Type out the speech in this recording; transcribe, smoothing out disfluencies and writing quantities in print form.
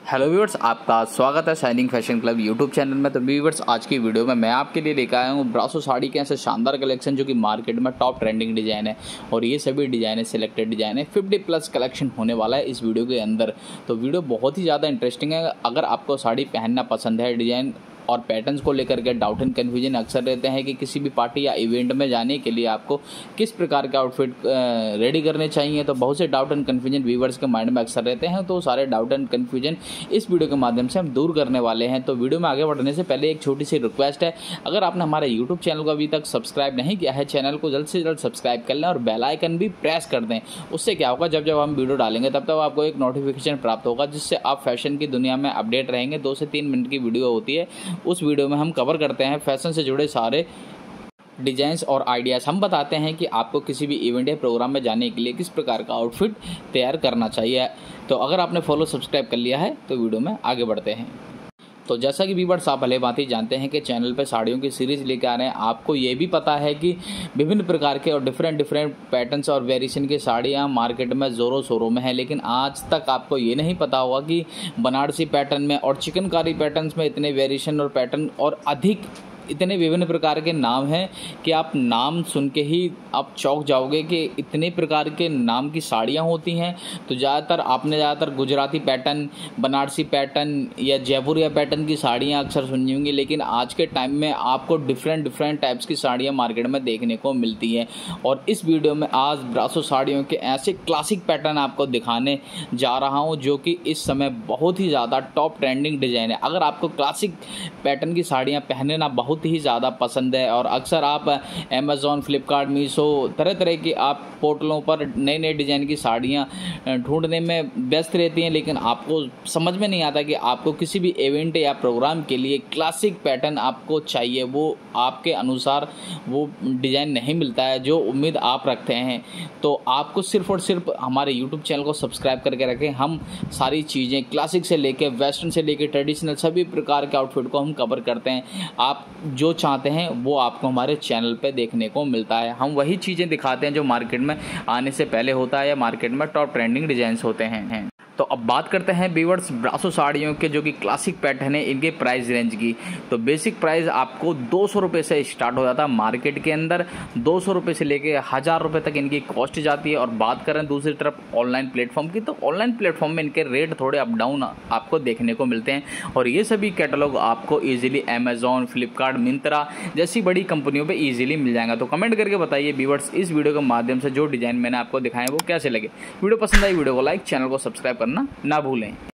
Hello viewers, आपका स्वागत है shining fashion club YouTube channel में। तो व्यूअर्स, आज की वीडियो में मैं आपके लिए लेकर आया हूँ ब्रासो साड़ी के ऐसे शानदार कलेक्शन जो कि मार्केट में टॉप ट्रेंडिंग डिज़ाइन है और ये सभी डिज़ाइन है सिलेक्टेड डिज़ाइन है। 50+ कलेक्शन होने वाला है इस वीडियो के अंदर। तो वीडियो बहुत ही ज़्यादा इंटरेस्टिंग है। अगर आपको साड़ी पहनना पसंद है, डिज़ाइन और पैटर्न्स को लेकर के डाउट एंड कन्फ्यूजन अक्सर रहते हैं कि किसी भी पार्टी या इवेंट में जाने के लिए आपको किस प्रकार का आउटफिट रेडी करने चाहिए, तो बहुत से डाउट एंड कन्फ्यूजन व्यूवर्स के माइंड में अक्सर रहते हैं। तो सारे डाउट एंड कन्फ्यूजन इस वीडियो के माध्यम से हम दूर करने वाले हैं। तो वीडियो में आगे बढ़ने से पहले एक छोटी सी रिक्वेस्ट है, अगर आपने हमारे यूट्यूब चैनल को अभी तक सब्सक्राइब नहीं किया है, चैनल को जल्द से जल्द सब्सक्राइब कर लें और बेल आइकन भी प्रेस कर दें। उससे क्या होगा, जब जब हम वीडियो डालेंगे तब तब आपको एक नोटिफिकेशन प्राप्त होगा, जिससे आप फैशन की दुनिया में अपडेट रहेंगे। 2 से 3 मिनट की वीडियो होती है, उस वीडियो में हम कवर करते हैं फैशन से जुड़े सारे डिजाइन्स और आइडियाज़। हम बताते हैं कि आपको किसी भी इवेंट या प्रोग्राम में जाने के लिए किस प्रकार का आउटफिट तैयार करना चाहिए। तो अगर आपने फॉलो सब्सक्राइब कर लिया है तो वीडियो में आगे बढ़ते हैं। तो जैसा कि व्यूअर्स, आप भले भांति जानते हैं कि चैनल पे साड़ियों की सीरीज़ लेकर आ रहे हैं। आपको ये भी पता है कि विभिन्न प्रकार के और डिफरेंट पैटर्न्स और वेरिएशन की साड़ियाँ मार्केट में ज़ोरों शोरों में है, लेकिन आज तक आपको ये नहीं पता होगा कि बनारसी पैटर्न में और चिकनकारी पैटर्न्स में इतने वेरिएशन और पैटर्न और अधिक इतने विभिन्न प्रकार के नाम हैं कि आप नाम सुन के ही आप चौंक जाओगे कि इतने प्रकार के नाम की साड़ियाँ होती हैं। तो ज़्यादातर गुजराती पैटर्न, बनारसी पैटर्न या जयपुरिया पैटर्न की साड़ियाँ अक्सर सुनी होंगी, लेकिन आज के टाइम में आपको डिफरेंट टाइप्स की साड़ियाँ मार्केट में देखने को मिलती हैं। और इस वीडियो में आज ब्रासो साड़ियों के ऐसे क्लासिक पैटर्न आपको दिखाने जा रहा हूँ जो कि इस समय बहुत ही ज़्यादा टॉप ट्रेंडिंग डिज़ाइन है। अगर आपको क्लासिक पैटर्न की साड़ियाँ पहनने ना बहुत ही ज़्यादा पसंद है और अक्सर आप अमेज़ॉन, फ्लिपकार्ट, मीशो तरह की आप पोर्टलों पर नए डिज़ाइन की साड़ियाँ ढूंढने में व्यस्त रहती हैं, लेकिन आपको समझ में नहीं आता कि आपको किसी भी इवेंट या प्रोग्राम के लिए क्लासिक पैटर्न आपको चाहिए, वो आपके अनुसार वो डिज़ाइन नहीं मिलता है जो उम्मीद आप रखते हैं। तो आपको सिर्फ और सिर्फ हमारे यूट्यूब चैनल को सब्सक्राइब करके रखें। हम सारी चीज़ें क्लासिक से लेकर वेस्टर्न से लेकर ट्रेडिशनल सभी प्रकार के आउटफिट को हम कवर करते हैं। आप जो चाहते हैं वो आपको हमारे चैनल पे देखने को मिलता है। हम वही चीज़ें दिखाते हैं जो मार्केट में आने से पहले होता है या मार्केट में टॉप ट्रेंडिंग डिजाइन्स होते हैं। तो अब बात करते हैं व्यूअर्स ब्रासो साड़ियों के जो कि क्लासिक पैटर्न है, इनके प्राइस रेंज की। तो बेसिक प्राइस आपको 200 रुपये से स्टार्ट हो जाता है मार्केट के अंदर। 200 रुपये से लेके 1000 रुपये तक इनकी कॉस्ट जाती है। और बात करें दूसरी तरफ ऑनलाइन प्लेटफॉर्म की, तो ऑनलाइन प्लेटफॉर्म में इनके रेट थोड़े अप डाउन आपको देखने को मिलते हैं। और ये सभी कैटलॉग आपको ईजिली अमेज़ॉन, फ्लिपकार्ट, मिंत्रा जैसी बड़ी कंपनियों पर ईजिली मिल जाएगा। तो कमेंट करके बताइए व्यूअर्स, इस वीडियो के माध्यम से जो डिज़ाइन मैंने आपको दिखाए वो कैसे लगे। वीडियो पसंद आई, वीडियो को लाइक, चैनल को सब्सक्राइब करना ना भूलें।